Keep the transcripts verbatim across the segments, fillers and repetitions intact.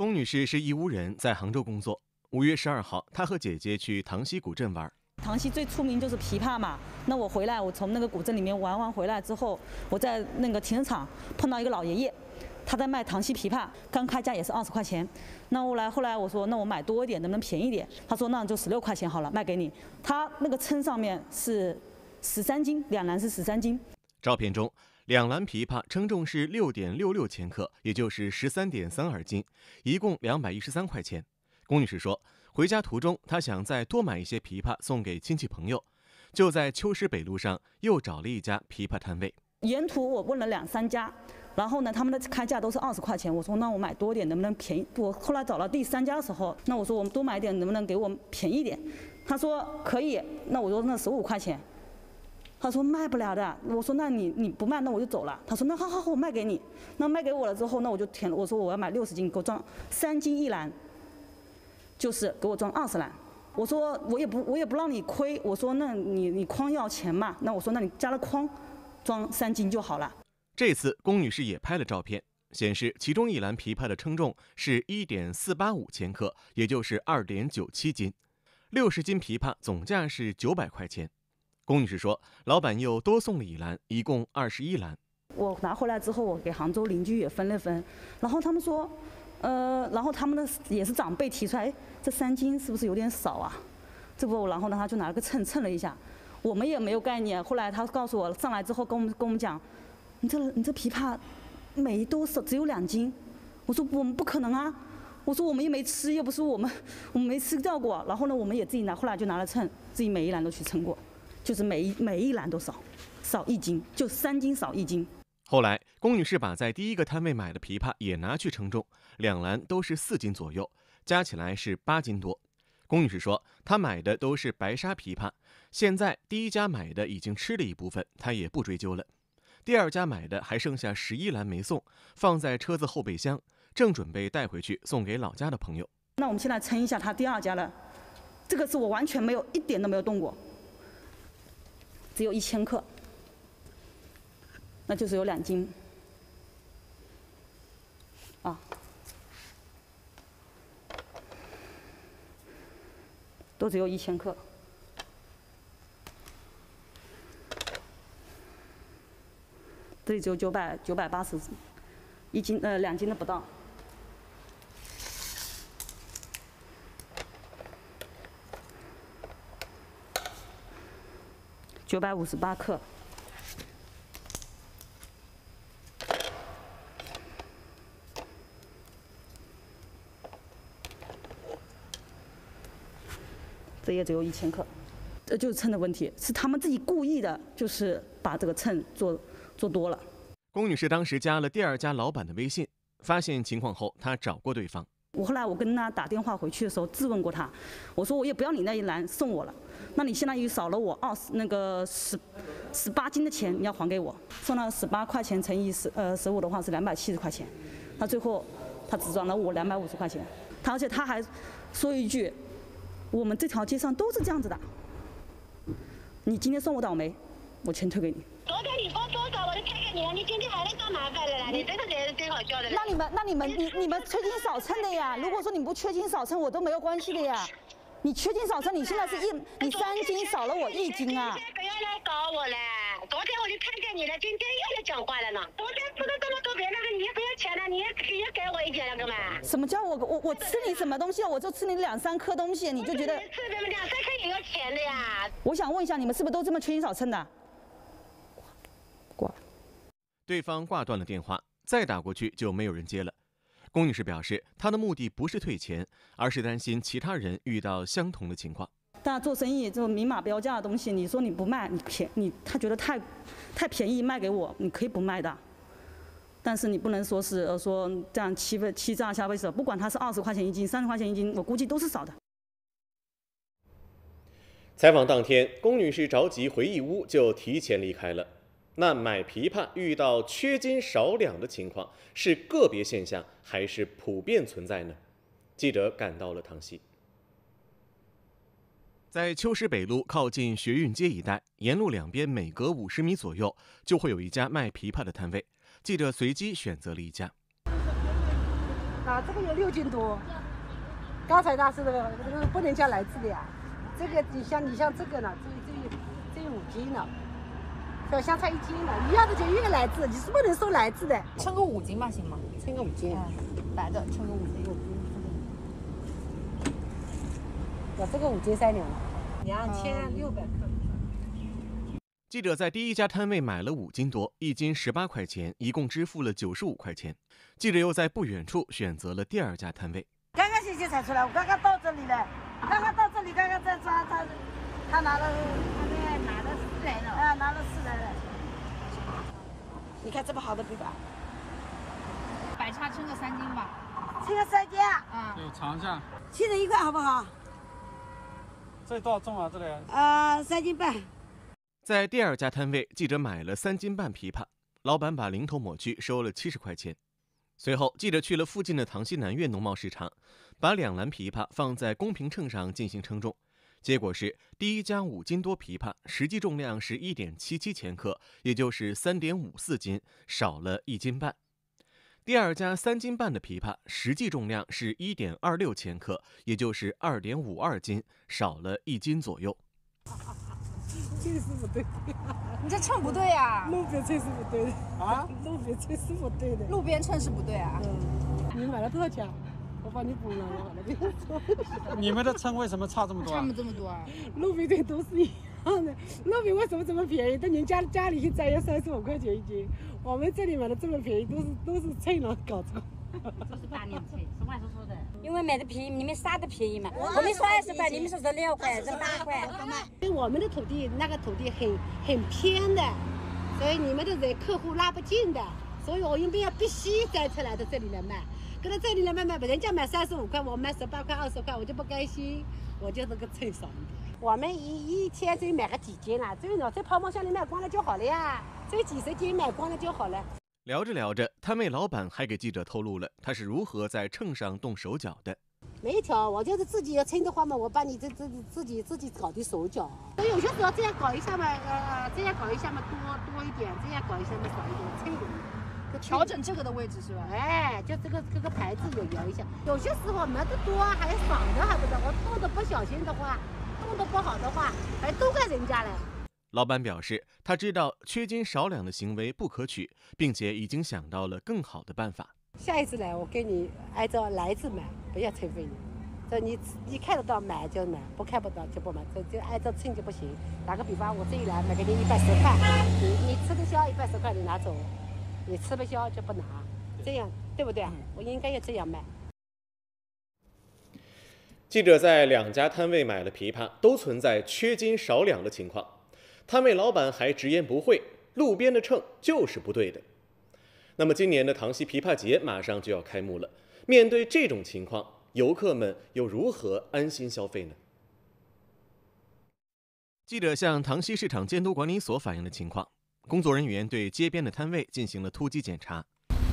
龚女士是义乌人，在杭州工作。五月十二号，她和姐姐去塘溪古镇玩。 塘溪最出名就是琵琶嘛。那我回来，我从那个古镇里面玩完回来之后，我在那个停车场碰到一个老爷爷，他在卖塘溪琵琶，刚开价也是二十块钱。那后来后来我说，那我买多一点，能不能便宜点？他说那就十六块钱好了，卖给你。他那个称上面是十三斤，两篮是十三斤。 照片中，两篮琵琶称重是六点六六千克，也就是十三点三二斤，一共两百一十三块钱。龚女士说，回家途中她想再多买一些琵琶送给亲戚朋友，就在秋实北路上又找了一家琵琶摊位。 沿途我问了两三家，然后呢，他们的开价都是二十块钱。我说那我买多点能不能便宜？我后来找到第三家的时候，那我说我们多买点能不能给我便宜点？他说可以。那我说那十五块钱。他说卖不了的。我说那你你不卖，那我就走了。他说那好好好，我卖给你。那卖给我了之后，那我就填了。我说我要买六十斤，给我装三斤一篮，就是给我装二十篮。我说我也不我也不让你亏。我说那你你筐要钱嘛？那我说那你加了筐，装三斤就好了。 这次龚女士也拍了照片，显示其中一篮琵琶的称重是一点四八五千克，也就是二点九七斤。六十斤琵琶总价是九百块钱。龚女士说，老板又多送了一篮，一共二十一篮。 我拿回来之后，我给杭州邻居也分了分，然后他们说，呃，然后他们的也是长辈提出来，哎，这三斤是不是有点少啊？这不，然后呢，他就拿了个秤称了一下，我们也没有概念。后来他告诉我，上来之后跟我们跟我们讲，你这你这琵琶每都是只有两斤。我说我们不可能啊，我说我们也没吃，又不是我们我们没吃掉过。然后呢，我们也自己拿，后来就拿了秤，自己每一篮都去称过。就是每一每一篮都少，少一斤，就三斤少一斤。 后来，龚女士把在第一个摊位买的琵琶也拿去称重，两篮都是四斤左右，加起来是八斤多。龚女士说，她买的都是白沙琵琶，现在第一家买的已经吃了一部分，她也不追究了。第二家买的还剩下十一篮没送，放在车子后备箱，正准备带回去送给老家的朋友。 那我们现在称一下她第二家了，这个是我完全没有一点都没有动过。只有一千克，那就是有两斤，啊，都只有一千克。这里只有九百九百八十，一斤呃两斤的不到。九百五十八克，这也只有一千克，这就是称的问题，是他们自己故意的，就是把这个称做做多了。 龚女士当时加了第二家老板的微信，发现情况后，她找过对方。 我后来我跟他打电话回去的时候质问过他，我说我也不要你那一篮送我了，那你现在又少了我二十那个十十八斤的钱，你要还给我。送了十八块钱乘以十呃十五的话是两百七十块钱，他最后他只转了我两百五十块钱，他而且他还说一句，我们这条街上都是这样子的，你今天算我倒霉，我全退给你。 昨天你说多少我就退给你了，你今天还来找麻烦了啦？你这个人最好笑的了。 那你们那你们你你们缺斤少称的呀？如果说你不缺斤少称，我都没有关系的呀。你缺斤少称，你现在是一你三斤少了我一斤啊！ 你不要来搞我了，昨天我就退给你了，今天又来讲话了呢。昨天吃了这么多别的，你也不要钱了，你也也给我一点了干嘛？ 什么叫我我我吃你什么东西啊？我就吃你两三颗东西，你就觉得吃这么两三颗也要钱的呀？ 我想问一下，你们是不是都这么缺斤少称的？挂。 对方挂断了电话，再打过去就没有人接了。龚女士表示，她的目的不是退钱，而是担心其他人遇到相同的情况。 大家做生意这种明码标价的东西，你说你不卖，你便你他觉得太太便宜卖给我，你可以不卖的。但是你不能说是呃说这样欺负欺诈消费者，不管他是二十块钱一斤、三十块钱一斤，我估计都是少的。 采访当天，龚女士着急回义乌，就提前离开了。那买琵琶遇到缺斤少两的情况，是个别现象还是普遍存在呢？记者赶到了塘溪，在秋实北路靠近学运街一带，沿路两边每隔五十米左右就会有一家卖琵琶的摊位。记者随机选择了一家。 啊， 啊，这个有六斤多。刚才那是那个这个不能叫来自的呀，这个你像你像这个呢，这这这五斤了，小香菜一斤了，你要的就越来自，你是不能说来自的。 称个五斤吧，行吗？ 称个五斤， 嗯，白的称个五斤。 我这个五斤三两，两千六百克。 记者在第一家摊位买了五斤多，一斤十八块钱，一共支付了九十五块钱。记者又在不远处选择了第二家摊位。 刚刚信息才出来，我刚刚到这里了，刚刚到这里，刚刚在抓他，他拿了，他拿了四来了，啊，拿了四来了。你看这么好的比吧， 白叉称个三斤吧。 称个三斤啊， 对，尝一下。 七人一块好不好？ 这多少重啊？这里？ 啊，三斤半。 在第二家摊位，记者买了三斤半枇杷，老板把零头抹去，收了七十块钱。随后，记者去了附近的塘西南苑农贸市场，把两篮枇杷放在公平秤上进行称重。结果是，第一家五斤多枇杷实际重量是 一点七七千克，也就是 三点五四斤，少了一斤半。第二家三斤半的枇杷实际重量是 一点二六千克，也就是 二点五二斤，少了一斤左右。 这个是不对的， 你这秤不对呀、啊！ 路边称是不对的啊，路边称是不对的， 路边称是不对啊。 嗯，你买了多少钱？我帮你补了，我好了，跟你说。 你们的称为什么差这么多、啊？ 差这么多啊？ 路边称都是一样的，路边为什么这么便宜？但人家家里去摘要三十五块钱一斤，我们这里买的这么便宜，都是都是称了搞错。 这是大量称，实话实说的。因为买的便宜，你们杀的便宜嘛。我们说二十块，你们说十六块，这八块。 因为我们的土地那个土地很很偏的，所以你们的人客户拉不进的，所以我一定要必须摘出来的这里来卖。跟到这里来卖卖，人家买三十五块，我卖十八块、二十块，我就不甘心，我就这个称少一点。我们一一天就买个几斤啦，最少在泡沫箱里卖光了就好了呀，这几十斤买光了就好了。 聊着聊着，摊位老板还给记者透露了他是如何在秤上动手脚的。 没有条，我就是自己要称的话嘛，我把你这这自己自己搞的手脚。所以有些时候这样搞一下嘛，呃，这样搞一下嘛多多一点，这样搞一下嘛少一点，称一点。 调整这个的位置是吧？ 哎，就这个这个牌子也摇一下。有些时候没得多还少的还不知道，我动的不小心的话，动的不好的话，还都怪人家嘞。 老板表示，他知道缺斤少两的行为不可取，并且已经想到了更好的办法。 下一次来，我给你按照来自买，不要称费你。这你你看得到买就买，不看不到就不买，这就按照称就不行。打个比方，我这一来买给你一百十块，你你吃得消一百十块你拿走，你吃不消就不拿，这样对不对啊？我应该要这样卖。 记者在两家摊位买了枇杷，都存在缺斤少两的情况。摊位老板还直言不讳，路边的秤就是不对的。那么今年的塘西枇杷节马上就要开幕了，面对这种情况，游客们又如何安心消费呢？记者向塘西市场监督管理所反映了情况，工作人员对街边的摊位进行了突击检查。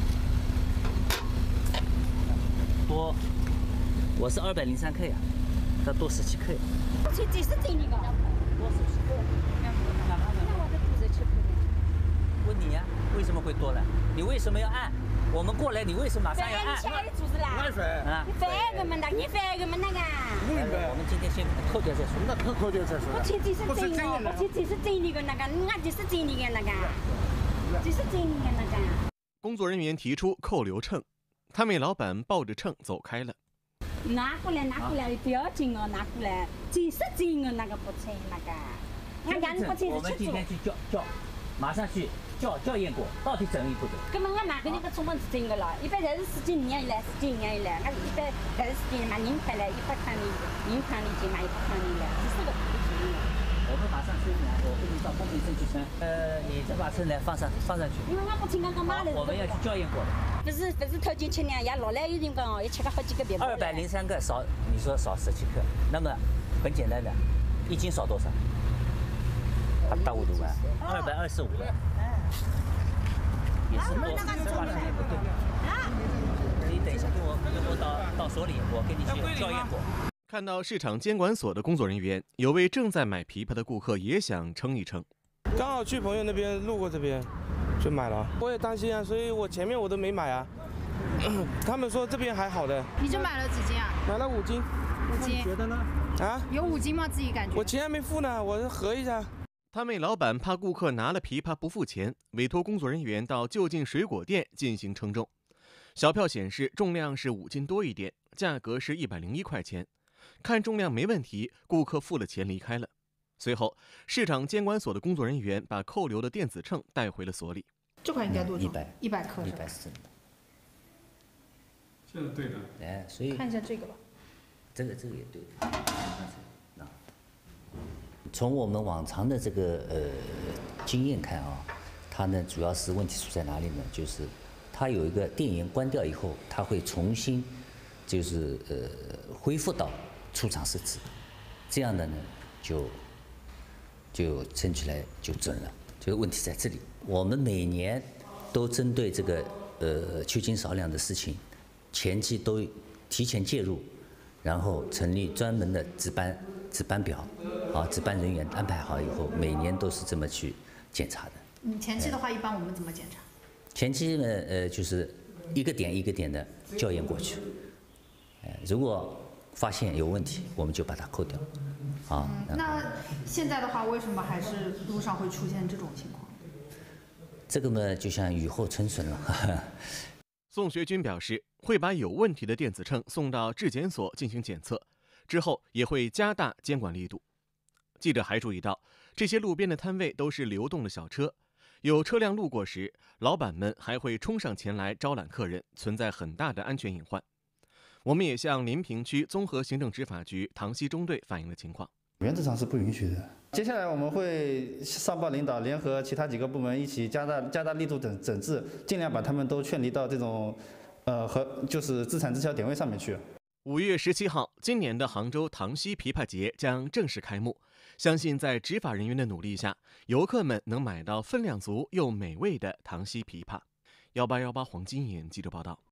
多，我是二百零三克呀，它多十七克呀。 这这是真的个， 多十七克。 那我的肚子吃不问你呀、啊，为什么会多了？你为什么要按？我们过来，你为什么马上要按？ 你下的肚子啦？ 按水啊！ 你翻个么那？你翻个么那个？ 我们今天先扣掉再说。 那扣扣掉再说。 我这这是真的，我这这是真的个那个，我这是真的个那个，这是真的个那个。 工作人员提出扣留秤，摊位老板抱着秤走开了。 拿过来，拿过来，不要紧哦，拿过来，这是真的那个不称那个，我讲不称我们是吃做。 今天去叫叫，马上去校校验过，到底整理不整？ 根本我买给你个中文是真的了，一般侪是十几年以来，十几年以来，我一般侪是十几年买人块来一百块的，人块的就买一百块的了，这是个不便宜的。 我们马上去拿，我给你到公平证去称。呃，你再把秤来放上放上去。 因为我不听刚刚买的。 我们要去校验过的。 不是不是头前吃两夜，落来有辰光哦，要吃个好几个别。 二百零三个少，你说少十七克，那么很简单的，一斤少多少？八八五度啊，二百二十五了。也是多，十八斤也不对。你等一下，跟我跟我到到所里，我跟你去校验过。 看到市场监管所的工作人员，有位正在买枇杷的顾客也想称一称。 刚好去朋友那边路过这边，就买了。我也担心啊，所以我前面我都没买啊， 他们说这边还好的。 你这买了几斤啊？ 买了五斤。 五斤？ 觉得呢？ 啊？ 有五斤吗？自己感觉？ 我钱还没付呢，我核一下。 摊位老板怕顾客拿了枇杷不付钱，委托工作人员到就近水果店进行称重。小票显示重量是五斤多一点，价格是一百零一块钱。看重量没问题，顾客付了钱离开了。随后，市场监管所的工作人员把扣留的电子秤带回了所里。 这块应该多重？ 一百， 一百克。 一百四。 这是对的。 哎，所以看一下这个吧。 这个这个也对的。从我们往常的这个呃经验看啊，它呢主要是问题出在哪里呢？就是它有一个电源关掉以后，它会重新就是呃恢复到出厂设置，这样的呢就就称起来就准了。这个问题在这里。我们每年都针对这个呃缺斤少两的事情，前期都提前介入，然后成立专门的值班值班表。啊，值班人员安排好以后，每年都是这么去检查的。 嗯，前期的话，一般我们怎么检查？ 前期呢，呃，就是一个点一个点的校验过去。呃，如果发现有问题，我们就把它扣掉。啊、 嗯，那现在的话，为什么还是路上会出现这种情况？ 这个嘛，就像雨后春笋了。呵呵宋学军表示，会把有问题的电子秤送到质检所进行检测，之后也会加大监管力度。记者还注意到，这些路边的摊位都是流动的小车，有车辆路过时，老板们还会冲上前来招揽客人，存在很大的安全隐患。我们也向临平区综合行政执法局塘西中队反映了情况。 原则上是不允许的。接下来我们会上报领导，联合其他几个部门一起加大加大力度整整治，尽量把他们都劝离到这种，呃和就是自产自销点位上面去。 五月十七号，今年的杭州塘西枇杷节将正式开幕。相信在执法人员的努力下，游客们能买到分量足又美味的塘西枇杷。幺八幺八黄金眼记者报道。